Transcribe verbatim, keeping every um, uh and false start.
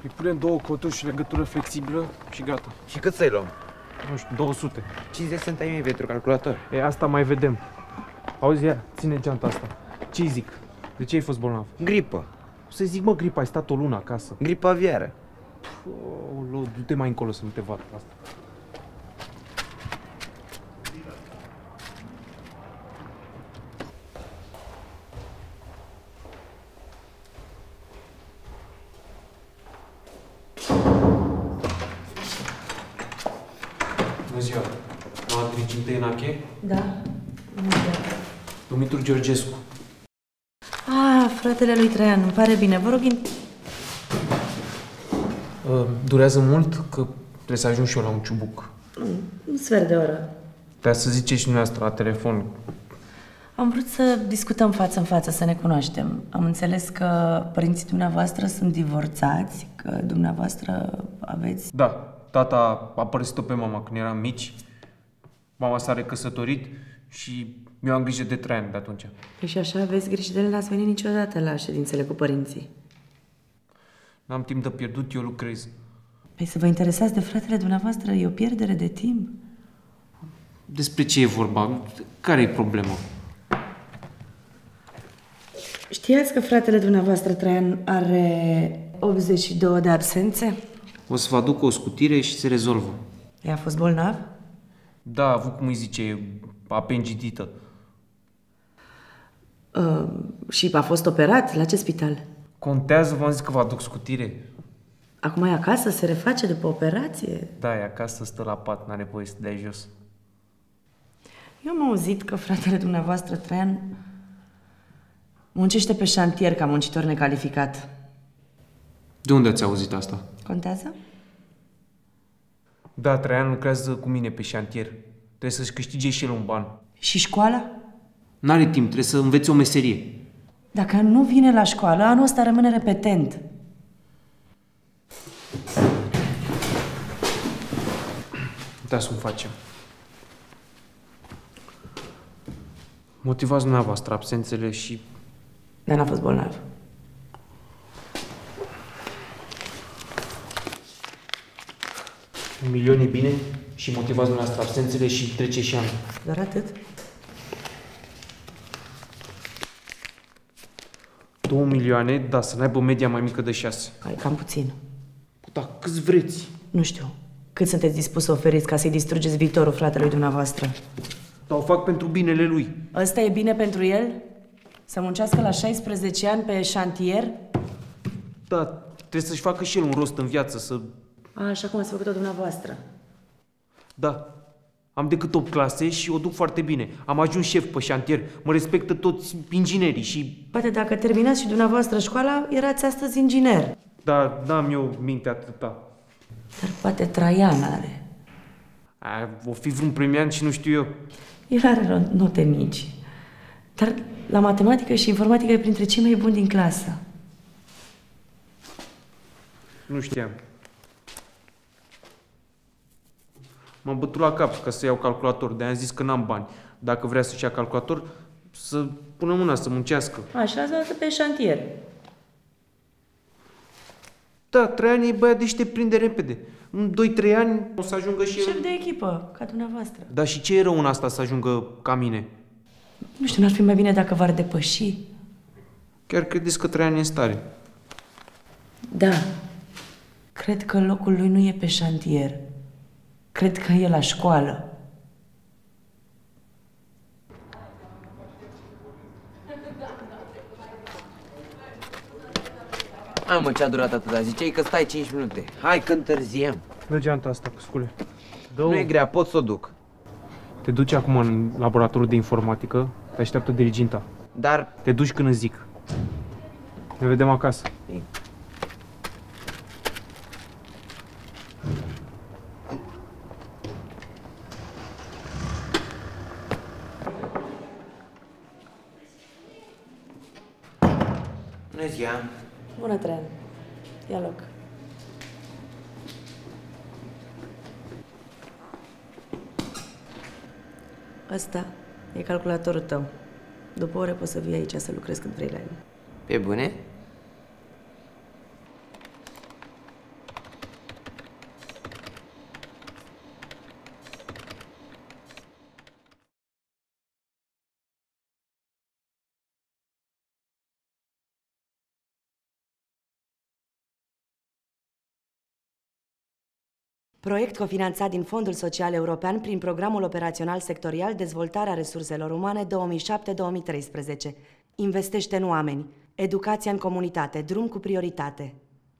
Îi punem două coturi și legătură flexibilă și gata. Și cât să-i luăm? Nu știu, două sute. cincizeci sunt ai mei pentru calculator. E, asta mai vedem. Auzi, ia, ține geanta asta. Ce zic? De ce ai fost bolnav? Gripă. Să zic, mă, gripa, ai stat o lună acasă. Gripă aviară. Oh, du-te mai încolo să nu te vadă asta. Bună ziua! Doamna Tricinte Enache? Da. Bună ziua. Dumitru Georgescu. Ah, fratele lui Traian, îmi pare bine. Vă rog, in... Uh, durează mult? Că trebuie să ajung și eu la un ciubuc. Un sfert de oră. Trebuie să ziceți și dumneavoastră la telefon. Am vrut să discutăm față în față, să ne cunoaștem. Am înțeles că părinții dumneavoastră sunt divorțați, că dumneavoastră aveți... Da, tata a părăsit-o pe mama când eram mici. Mama s-a recăsătorit și eu am grijă de Traian de atunci. Păi și așa aveți grijă de el, n-ați venit niciodată la ședințele cu părinții. N-am timp de pierdut, eu lucrez. Păi să vă interesați de fratele dumneavoastră e o pierdere de timp. Despre ce e vorba? Care e problema? Știați că fratele dumneavoastră, Traian, are optzeci și două de absențe? O să vă aduc o scutire și se rezolvă. Ea a fost bolnav? Da, a avut, cum îi zice, apendidită. Uh, și a fost operat? La ce spital? Contează, v-am zis că vă aduc scutire. Acum e acasă? Se reface după operație? Da, e acasă, stă la pat, n-are voie să dea jos. Eu am auzit că fratele dumneavoastră, Traian, muncește pe șantier ca muncitor necalificat. De unde ați auzit asta? Contează? Da, Traian lucrează cu mine pe șantier. Trebuie să-și câștige și el un ban. Și școala? N-are timp, trebuie să învețe o meserie. Dacă nu vine la școală, anul ăsta rămâne repetent. Da, să-mi facem. Motivați dumneavoastră absențele și... Dar n-a fost bolnav. Un milion e bine și motivați dumneavoastră absențele și trece și anul. Doar atât? Două milioane, da, să n-aibă media mai mică de șase. Hai, cam puțin. Da, câți vreți? Nu știu. Cât sunteți dispus să oferiți ca să-i distrugeți viitorul fratelui dumneavoastră? Dar o fac pentru binele lui. Ăsta e bine pentru el? Să muncească la șaisprezece ani pe șantier? Da, trebuie să-și facă și el un rost în viață, să... A, așa cum ați făcut-o dumneavoastră. Da. Am decât opt clase și o duc foarte bine. Am ajuns șef pe șantier. Mă respectă toți inginerii și... Poate dacă terminați și dumneavoastră școala, erați astăzi inginer. Da, n-am eu minte atâta. Dar poate Traian are. A, o fi vreun premiant și nu știu eu. El are note mici. Dar la matematică și informatică e printre cei mai buni din clasă. Nu știam. M-am bătut la cap ca să iau calculator, de-aia am zis că n-am bani. Dacă vrea să-și ia calculator, să pună mâna să muncească. Așa ați luat pe șantier. Da, trei ani e băiat deștept, prinde repede. În doi trei ani o să ajungă și... Șef de echipă, ca dumneavoastră. Dar și ce e rău în asta să ajungă ca mine? Nu știu, n-ar fi mai bine dacă v-ar depăși? Chiar credeți că trei ani e în stare? Da. Cred că locul lui nu e pe șantier. Cred că e la școală. Mamă, ce-a durat atâta? Ziceai că stai cinci minute. Hai că întârziem. Dă geanta asta, scule. Nu e grea, pot să o duc. Te duci acum în laboratorul de informatică, te așteaptă diriginta. Dar... Te duci când îți zic. Ne vedem acasă. Bine. Bună ziua! Bună, Traian. Ia loc. Ăsta e calculatorul tău. După ore poți să vii aici să lucrezi când vrei la el. Pe bune? Proiect cofinanțat din Fondul Social European prin Programul Operațional Sectorial Dezvoltarea Resurselor Umane două mii șapte două mii treisprezece. Investește în oameni. Educația în comunitate. Drum cu prioritate.